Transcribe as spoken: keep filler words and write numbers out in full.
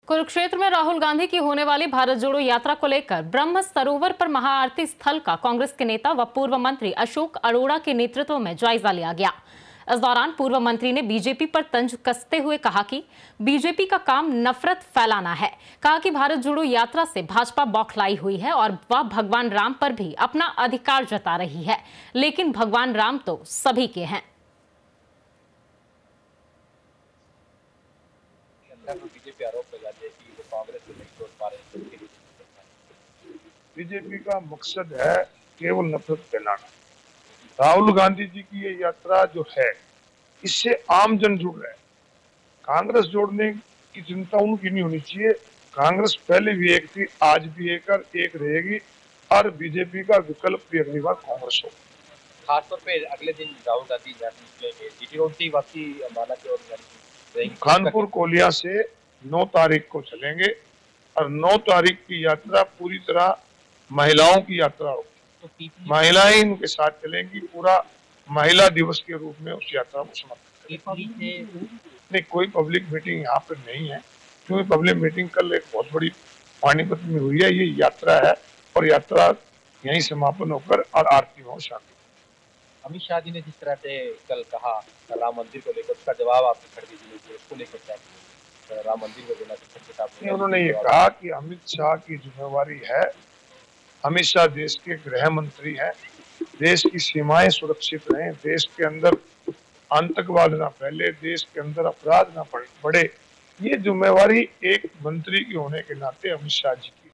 कुरुक्षेत्र में राहुल गांधी की होने वाली भारत जोड़ो यात्रा को लेकर ब्रह्म सरोवर पर महाआरती स्थल का कांग्रेस के नेता व पूर्व मंत्री अशोक अरोड़ा के नेतृत्व में जायजा लिया गया। इस दौरान पूर्व मंत्री ने बीजेपी पर तंज कसते हुए कहा कि बीजेपी का काम नफरत फैलाना है। कहा कि भारत जोड़ो यात्रा से भाजपा बौखलाई हुई है और वह भगवान राम पर भी अपना अधिकार जता रही है, लेकिन भगवान राम तो सभी के हैं। बीजेपी आरोप लगाती है कि वो कांग्रेस को नहीं छोड़ पा रहे हैं। बीजेपी का मकसद है केवल नफरत फैलाना। राहुल गांधी जी की ये यात्रा जो है, इससे आम जन जुड़ रहा है। कांग्रेस जोड़ने की चिंता उनकी नहीं होनी चाहिए। कांग्रेस पहले भी एक थी, आज भी एक और एक रहेगी, और बीजेपी का विकल्प भी अगली बार कांग्रेस हो। खासतौर पे अगले दिन राहुल गांधी निकलेंगे, जीटी रोड से वापसी अंबाला की ओर कानपुर कोलिया से नौ तारीख को चलेंगे और नौ तारीख की यात्रा पूरी तरह महिलाओं की यात्रा होगी। तो महिलाएं इनके साथ चलेंगी। पूरा महिला दिवस के रूप में उस यात्रा को समर्पित करेंगे। नहीं, कोई पब्लिक मीटिंग यहाँ पर नहीं है, क्योंकि पब्लिक मीटिंग कल एक बहुत बड़ी पानीपत में हुई है। ये यात्रा है और यात्रा यहीं समापन होकर और आरती में शामिल। अमित शाह जी ने जिस तरह से कल कहा राम मंदिर को लेकर, उसका जवाब आपने खड़गे जिले के उसको लेकर क्या राम मंदिर को देना चाहिए? उन्होंने ये कहा कि अमित शाह की जिम्मेवारी है। अमित शाह देश के गृह मंत्री हैं। देश की सीमाएं सुरक्षित रहें, देश के अंदर आतंकवाद ना फैले, देश के अंदर अपराध ना बढ़े। ये जिम्मेवारी एक मंत्री के होने के नाते अमित शाह जी